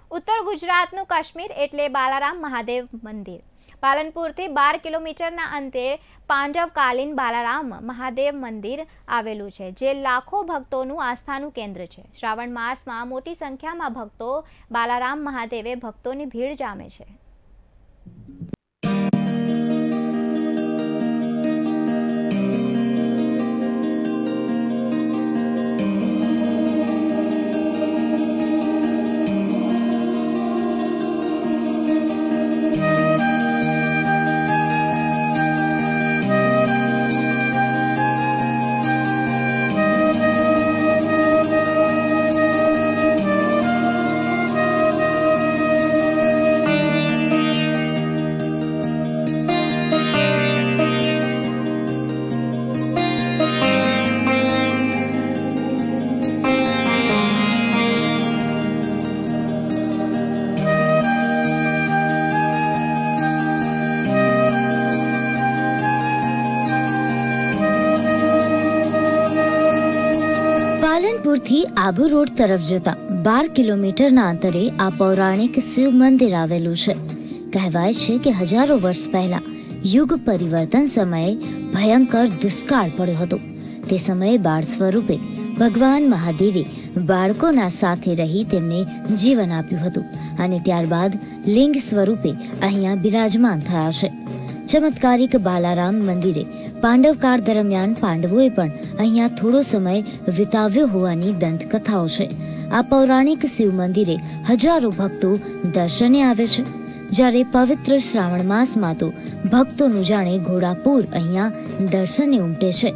उत्तर गुजरातનું કાશ્મીર એટલે બાલારામ મહાદેવ મંદિર। પાલનપુરથી 12 કિલોમીટરના અંતે પાંડવકાલીન બાલારામ મહાદેવ મંદિર આવેલું છે, જે લાખો ભક્તોનું આસ્થાનું કેન્દ્ર છે। શ્રાવણ માસમાં મોટી સંખ્યામાં ભક્તો બાલારામ મહાદેવે ભક્તોની ભીડ જામે છે। પાલનપુરથી આબુ રોડ તરફ જતા 12 કિલોમીટરના અંતરે આ પૌરાણિક શિવ મંદિર આવેલું છે। કહેવાય છે કે હજારો વર્ષ પહેલા યુગ પરિવર્તન સમયે ભયંકર દુષ્કાળ પડ્યો હતો। તે સમયે બાળ સ્વરૂપે ભગવાન મહાદેવે બાળકોના સાથે રહી તેમને જીવન આપ્યું હતું અને ત્યારબાદ લિંગ સ્વરૂપે અહીંયા બિરાજમાન થયા છે। ચમત્કારિક બાલારામ મંદિરે પાંડવકાળ દરમિયાન પાંડવોએ પણ અહીંયા થોડો સમય વિતાવ્યો હોવાની દંતકથાઓ છે। આ પૌરાણિક શિવ મંદિરે હજારો ભક્તો દર્શને આવે છે, જ્યારે પવિત્ર શ્રાવણ માસમાં તો ભક્તોનું જાણે ઘોડાપૂર અહીંયા દર્શને ઉમટે છે।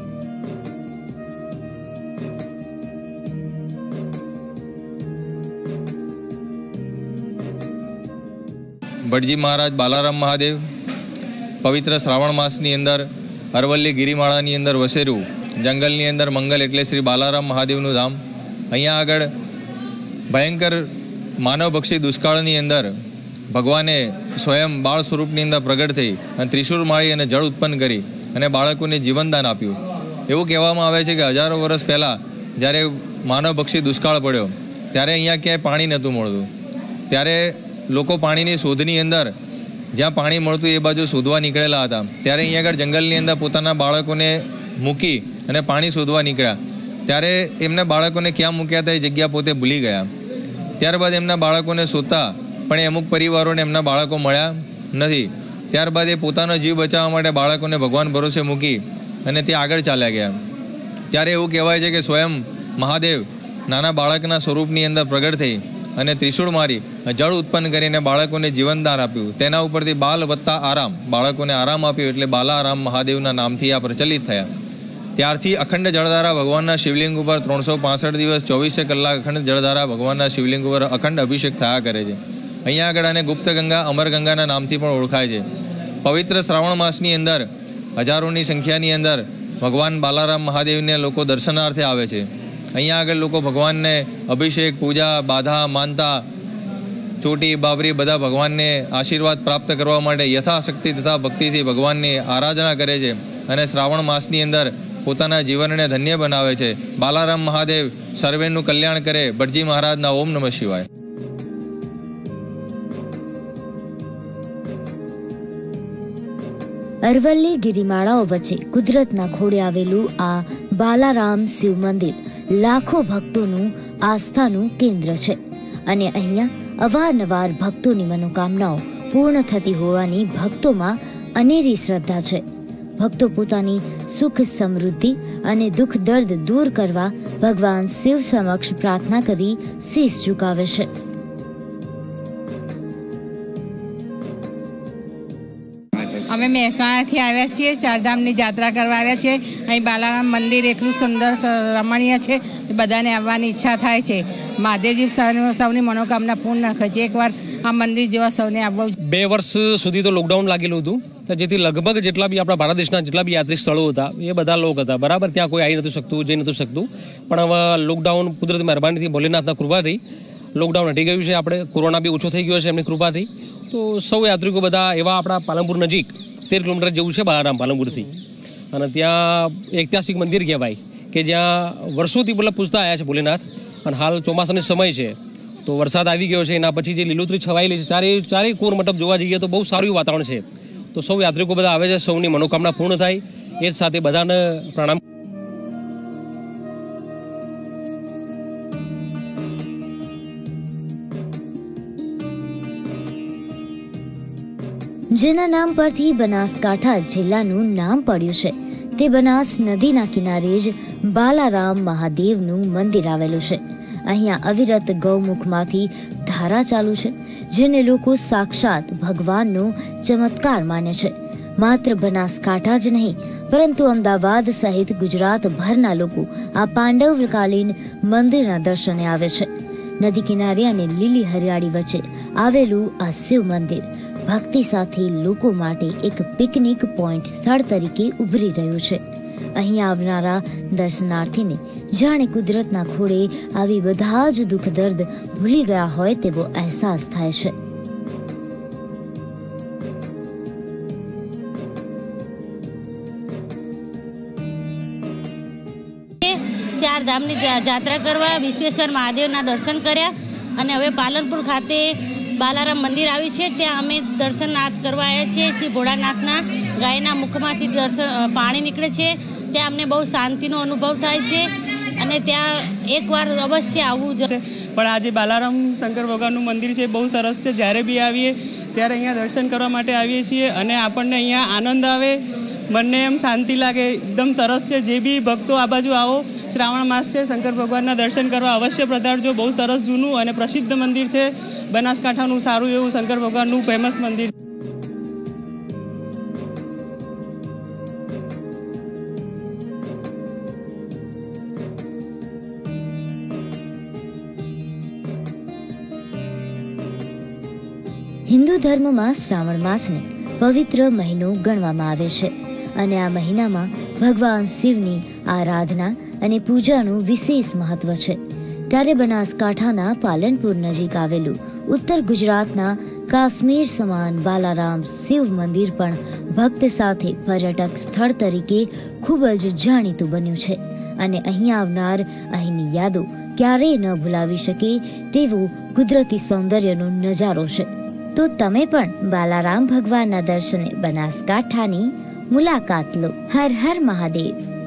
भटजी महाराज बालाराम महादेव पवित्र श्रावण मासनी अंदर अरवल्ली गिरिमाळानी अंदर वसेरू जंगलनी अंदर मंगल एटले श्री बालाराम महादेवનું ધામ। અહીંયા આગળ ભયંકર માનવભક્ષી દુષ્કાળની અંદર ભગવાને સ્વયં બાળ સ્વરૂપની અંદર પ્રગટ થઈ અને ત્રિશૂળ માળી અને જળ ઉત્પન્ન કરી અને બાળકોને જીવનદાન આપ્યું। એવું કહેવામાં આવે છે કે હજારો વર્ષ પહેલાં જ્યારે માનવભક્ષી દુષ્કાળ પડ્યો ત્યારે અહીંયા ક્યાંય પાણી નહોતું મળતું, ત્યારે લોકો પાણીની શોધની અંદર જ્યાં પાણી મળતું એ બાજુ શોધવા નીકળેલા હતા। ત્યારે અહીંયા આગળ જંગલની અંદર પોતાના બાળકોને મૂકી અને પાણી શોધવા નીકળ્યા। ત્યારે એમના બાળકોને ક્યાં મૂક્યા હતા એ જગ્યા પોતે ભૂલી ગયા। ત્યારબાદ એમના બાળકોને શોધતા પણ અમુક પરિવારોને એમના બાળકો મળ્યા નથી। ત્યારબાદ એ પોતાનો જીવ બચાવવા માટે બાળકોને ભગવાન ભરોસે મૂકી અને તે આગળ ચાલ્યા ગયા। ત્યારે એવું કહેવાય છે કે સ્વયં મહાદેવ નાના બાળકના સ્વરૂપની અંદર પ્રગટ થઈ અને ત્રિશૂળ મારી જળ ઉત્પન્ન કરીને બાળકોને જીવનદાન આપ્યું। તેના ઉપરથી બાલ વત્તા આરામ, બાળકોને આરામ આપ્યો એટલે બાલારામ મહાદેવના નામથી આ પ્રચલિત થયા। ત્યારથી અખંડ જળધારા ભગવાનના શિવલિંગ ઉપર 365 દિવસ 24 કલાક અખંડ જળધારા ભગવાનના શિવલિંગ ઉપર અખંડ અભિષેક થયા કરે છે। અહીંયા આગળ આને ગુપ્ત ગંગા, અમર ગંગાના નામથી પણ ઓળખાય છે। પવિત્ર શ્રાવણ માસની અંદર હજારોની સંખ્યાની અંદર ભગવાન બાલારામ મહાદેવને લોકો દર્શનાર્થે આવે છે। અહીંયા આગળ લોકો ભગવાનને અભિષેક, પૂજા, બાધા માનતા, ચોટી, બાબરી બધા ભગવાનને આશીર્વાદ પ્રાપ્ત કરવા માટે યથાશક્તિ તથા ભક્તિથી ભગવાનની આરાધના કરે છે અને શ્રાવણ માસની અંદર પોતાના જીવનને ધન્ય બનાવે છે। બાલારામ મહાદેવ સર્વેનું કલ્યાણ કરે। ભટજી મહારાજના ઓમ નમઃ શિવાય। અરવલ્લી ગિરિમાળાઓ વચ્ચે કુદરતના ખોળે આવેલું આ બાલારામ શિવ મંદિર લાખો ભક્તોનું આસ્થાનું કેન્દ્ર છે અને અહીંયા અવારનવાર ભક્તોની મનોકામનાઓ પૂર્ણ થતી હોવાની ભક્તોમાં અનેરી શ્રદ્ધા છે। ભક્તો પોતાની સુખ સમૃદ્ધિ અને દુઃખ દર્દ દૂર કરવા ભગવાન શિવ સમક્ષ પ્રાર્થના કરી શીશ ઝુકાવે છે। અમે મહેસાણાથી આવ્યા છીએ, ચારધામની યાત્રા કરવા આવ્યા છીએ। અહીં બાલારામ મંદિર એટલું સુંદર રમણીય છે, બધાને આવવાની ઈચ્છા થાય છે। મહાદેવજી સૌની મનોકામના પૂર્ણ કરે છે। એકવાર આ મંદિર જેવા સૌને આવવું। 2 વર્ષ સુધી તો લોકડાઉન લાગેલું હતું, જેથી લગભગ જેટલા બી આપણા ભારત દેશના જેટલા બી યાત્રિક સ્થળો હતા એ બધા લોક હતા, બરાબર। ત્યાં કોઈ આવી નહોતું શકતું, જઈ નહોતું શકતું, પણ હવે લોકડાઉન કુદરતી મહેરબાનીથી ભોલેનાથના કૃપાથી લોકડાઉન હટી ગયું છે। આપણે કોરોના બી ઓછો થઈ ગયો છે એમની કૃપાથી। તો સૌ યાત્રિકો બધા એવા આપણા પાલનપુર નજીક 13 કિલોમીટર જેવું છે બાલારામ પાલનપુરથી, અને ત્યાં ઐતિહાસિક મંદિર કહેવાય કે જ્યાં વર્ષોથી પૂછતા આવ્યા છે ભોલેનાથ। અને હાલ ચોમાસાનો સમય છે તો તો વરસાદ આવી ગયો છે, એના પછી જે લીલોતરી છવાયેલી છે, ચારે કોર મતલબ જોવા જઈએ તો બહુ સારું વાતાવરણ છે. તો સૌ યાત્રિકો બધા આવે છે, સૌની મનોકામના પૂર્ણ થાય એ જ સાથે બધાને પ્રણામ. જેના નામ પરથી બનાસકાંઠા જિલ્લાનું નામ પડ્યું છે, તે બનાસ નદીના કિનારે જ બાલારામ મહાદેવનું મંદિર આવેલું છે. અહીંયા અવિરત ગૌમુખમાંથી ધારા ચાલુ છે, જેને લોકો સાક્ષાત ભગવાનનો ચમત્કાર માને છે. માત્ર બનાસકાંઠા જ નહીં, પરંતુ અમદાવાદ સહિત ગુજરાતભરના લોકો આ પાંડવકાલીન મંદિરના દર્શને આવે છે. નદી કિનારે અને લીલી હરિયાળી વચ્ચે આવેલું આ શિવ મંદિર ભક્તિ સાથે લોકો માટે એક પિકનિક પોઈન્ટ સ્થળ તરીકે ઉભરી રહ્યું છે. અહીં આવનારા દર્શનાર્થીને જાણે કુદરતના ખોળે આવી બધા જ દુઃખ દર્દ ભૂલી ગયા હોય તેવો અહેસાસ થાય છે. ચાર ધામની જાત્રા કરવા વિશ્વેશ્વર મહાદેવના દર્શન કર્યા અને હવે પાલનપુર ખાતે બાલારામ મંદિર આવ્યું છે. ત્યાં અમે દર્શનાર્થ કરવા આવ્યા છીએ. શ્રી ભોળાનાથના ગાયના મુખમાંથી પાણી નીકળે છે. ત્યાં અમને બહુ શાંતિનો અનુભવ થાય છે અને ત્યાં એકવાર અવશ્ય આવવું છે. પણ આજે બાલારામ શંકર ભગવાનનું મંદિર છે, બહુ સરસ છે. જ્યારે બી આવીએ ત્યારે અહીંયા દર્શન કરવા માટે આવીએ છીએ અને આપણને અહીંયા આનંદ આવે, મનને એમ શાંતિ લાગે, એકદમ સરસ છે. જે બી ભક્તો આ બાજુ આવો, શ્રાવણ માસ છે, શંકર ભગવાનના દર્શન કરવા અવશ્ય પધારજો. બહુ સરસ જૂનું અને પ્રસિદ્ધ મંદિર છે. બનાસકાંઠાનું સારું એવું શંકર ભગવાનનું ફેમસ મંદિર. હિન્દુ ધર્મમાં શ્રાવણ માસને પવિત્ર મહિનો ગણવામાં આવે છે અને આ મહિનામાં ભગવાન શિવની આરાધના અને પૂજાનું વિશેષ મહત્વ છે. ત્યારે બનાસકાંઠાના પાલનપુર નજીક આવેલું ઉત્તર ગુજરાતના કાશ્મીર સમાન બાલારામ શિવ મંદિર પણ ભક્ત સાથે પર્યટક સ્થળ તરીકે ખૂબ જ જાણીતું બન્યું છે અને અહીં આવનાર અહીંની યાદો ક્યારેય ન ભૂલાવી શકે તેવો કુદરતી સૌંદર્યનો નજારો છે. તો તમે પણ બાલારામ ભગવાનના દર્શને બનાસકાંઠાની મુલાકાત લો. હર હર મહાદેવ.